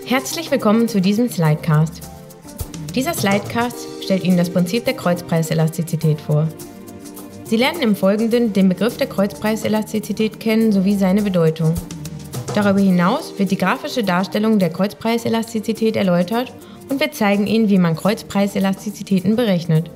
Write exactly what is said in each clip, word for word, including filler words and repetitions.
Herzlich willkommen zu diesem Slidecast. Dieser Slidecast stellt Ihnen das Prinzip der Kreuzpreiselastizität vor. Sie lernen im Folgenden den Begriff der Kreuzpreiselastizität kennen sowie seine Bedeutung. Darüber hinaus wird die grafische Darstellung der Kreuzpreiselastizität erläutert und wir zeigen Ihnen, wie man Kreuzpreiselasticitäten berechnet.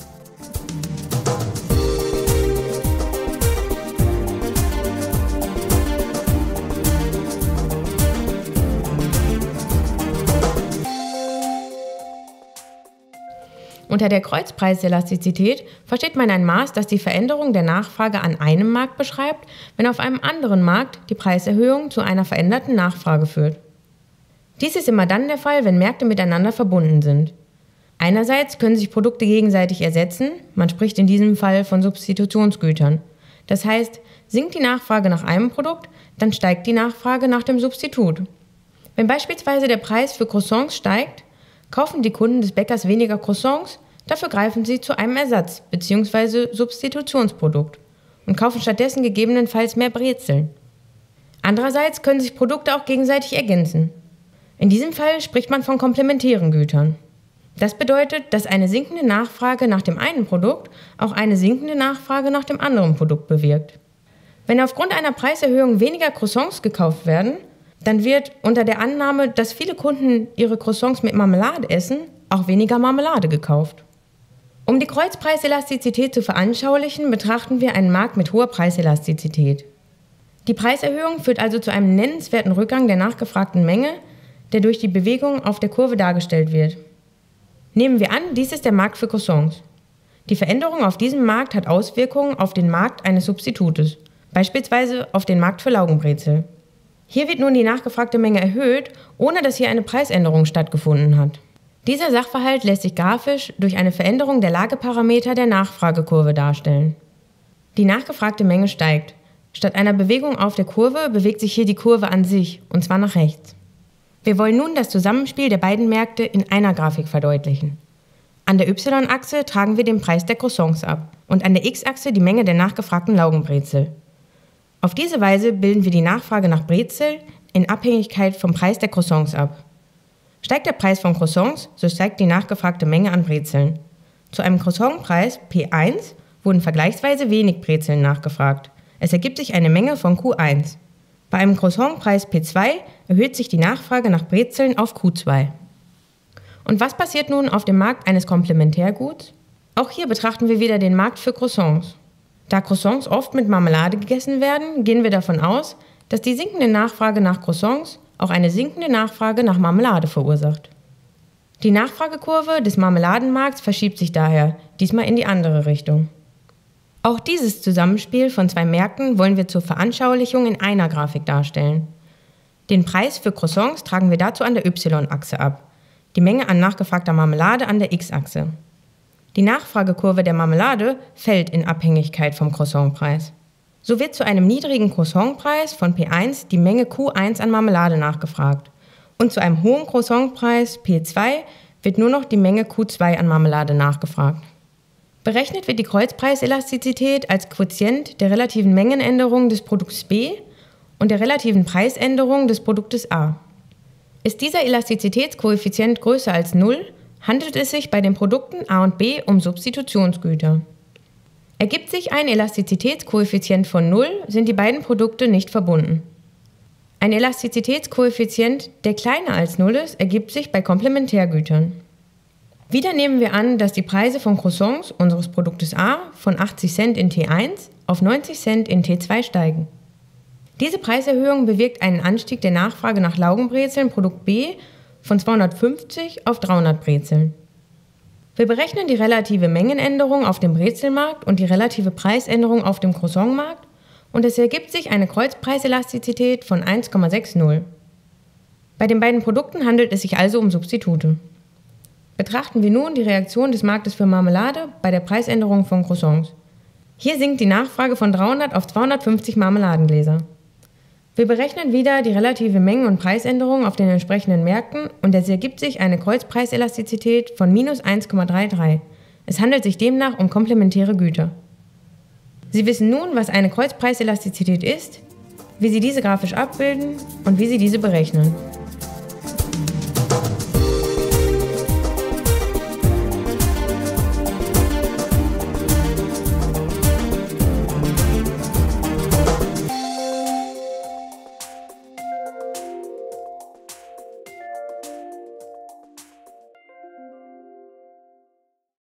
Unter der Kreuzpreiselastizität versteht man ein Maß, das die Veränderung der Nachfrage an einem Markt beschreibt, wenn auf einem anderen Markt die Preiserhöhung zu einer veränderten Nachfrage führt. Dies ist immer dann der Fall, wenn Märkte miteinander verbunden sind. Einerseits können sich Produkte gegenseitig ersetzen, man spricht in diesem Fall von Substitutionsgütern. Das heißt, sinkt die Nachfrage nach einem Produkt, dann steigt die Nachfrage nach dem Substitut. Wenn beispielsweise der Preis für Croissants steigt, kaufen die Kunden des Bäckers weniger Croissants, dafür greifen sie zu einem Ersatz- bzw. Substitutionsprodukt und kaufen stattdessen gegebenenfalls mehr Brezeln. Andererseits können sich Produkte auch gegenseitig ergänzen. In diesem Fall spricht man von komplementären Gütern. Das bedeutet, dass eine sinkende Nachfrage nach dem einen Produkt auch eine sinkende Nachfrage nach dem anderen Produkt bewirkt. Wenn aufgrund einer Preiserhöhung weniger Croissants gekauft werden, dann wird unter der Annahme, dass viele Kunden ihre Croissants mit Marmelade essen, auch weniger Marmelade gekauft. Um die Kreuzpreiselastizität zu veranschaulichen, betrachten wir einen Markt mit hoher Preiselastizität. Die Preiserhöhung führt also zu einem nennenswerten Rückgang der nachgefragten Menge, der durch die Bewegung auf der Kurve dargestellt wird. Nehmen wir an, dies ist der Markt für Croissants. Die Veränderung auf diesem Markt hat Auswirkungen auf den Markt eines Substitutes, beispielsweise auf den Markt für Laugenbrezel. Hier wird nun die nachgefragte Menge erhöht, ohne dass hier eine Preisänderung stattgefunden hat. Dieser Sachverhalt lässt sich grafisch durch eine Veränderung der Lageparameter der Nachfragekurve darstellen. Die nachgefragte Menge steigt. Statt einer Bewegung auf der Kurve bewegt sich hier die Kurve an sich, und zwar nach rechts. Wir wollen nun das Zusammenspiel der beiden Märkte in einer Grafik verdeutlichen. An der Y-Achse tragen wir den Preis der Croissants ab und an der X-Achse die Menge der nachgefragten Laugenbrezel. Auf diese Weise bilden wir die Nachfrage nach Brezel in Abhängigkeit vom Preis der Croissants ab. Steigt der Preis von Croissants, so steigt die nachgefragte Menge an Brezeln. Zu einem Croissantpreis P eins wurden vergleichsweise wenig Brezeln nachgefragt. Es ergibt sich eine Menge von Q eins. Bei einem Croissantpreis P zwei erhöht sich die Nachfrage nach Brezeln auf Q zwei. Und was passiert nun auf dem Markt eines Komplementärguts? Auch hier betrachten wir wieder den Markt für Croissants. Da Croissants oft mit Marmelade gegessen werden, gehen wir davon aus, dass die sinkende Nachfrage nach Croissants auch eine sinkende Nachfrage nach Marmelade verursacht. Die Nachfragekurve des Marmeladenmarkts verschiebt sich daher, diesmal in die andere Richtung. Auch dieses Zusammenspiel von zwei Märkten wollen wir zur Veranschaulichung in einer Grafik darstellen. Den Preis für Croissants tragen wir dazu an der Y-Achse ab, die Menge an nachgefragter Marmelade an der X-Achse. Die Nachfragekurve der Marmelade fällt in Abhängigkeit vom Croissantpreis. So wird zu einem niedrigen Croissantpreis von P eins die Menge Q eins an Marmelade nachgefragt und zu einem hohen Croissantpreis P zwei wird nur noch die Menge Q zwei an Marmelade nachgefragt. Berechnet wird die Kreuzpreiselastizität als Quotient der relativen Mengenänderung des Produkts B und der relativen Preisänderung des Produktes A. Ist dieser Elastizitätskoeffizient größer als null, handelt es sich bei den Produkten A und B um Substitutionsgüter. Ergibt sich ein Elastizitätskoeffizient von null, sind die beiden Produkte nicht verbunden. Ein Elastizitätskoeffizient, der kleiner als null ist, ergibt sich bei Komplementärgütern. Wieder nehmen wir an, dass die Preise von Croissants unseres Produktes A von achtzig Cent in T eins auf neunzig Cent in T zwei steigen. Diese Preiserhöhung bewirkt einen Anstieg der Nachfrage nach Laugenbrezeln Produkt B von zweihundertfünfzig auf dreihundert Brezeln. Wir berechnen die relative Mengenänderung auf dem Brezelmarkt und die relative Preisänderung auf dem Croissantmarkt und es ergibt sich eine Kreuzpreiselastizität von eins Komma sechzig. Bei den beiden Produkten handelt es sich also um Substitute. Betrachten wir nun die Reaktion des Marktes für Marmelade bei der Preisänderung von Croissants. Hier sinkt die Nachfrage von dreihundert auf zweihundertfünfzig Marmeladengläser. Wir berechnen wieder die relative Mengen- und Preisänderung auf den entsprechenden Märkten und es ergibt sich eine Kreuzpreiselastizität von minus eins Komma dreiunddreißig. Es handelt sich demnach um komplementäre Güter. Sie wissen nun, was eine Kreuzpreiselastizität ist, wie Sie diese grafisch abbilden und wie Sie diese berechnen.